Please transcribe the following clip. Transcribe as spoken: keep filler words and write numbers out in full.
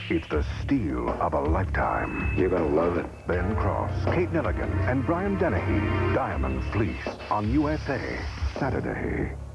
It's the steal of a lifetime. You're gonna love it. Ben Cross, Kate Milligan, and Brian Dennehy. Diamond Fleece on U S A Saturday.